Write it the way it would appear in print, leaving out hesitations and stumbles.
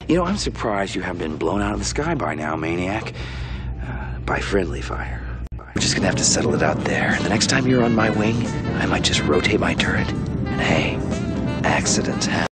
You know, I'm surprised you haven't been blown out of the sky by now, Maniac. By friendly fire. We're just gonna have to settle it out there. The next time you're on my wing, I might just rotate my turret. And hey, accidents happen.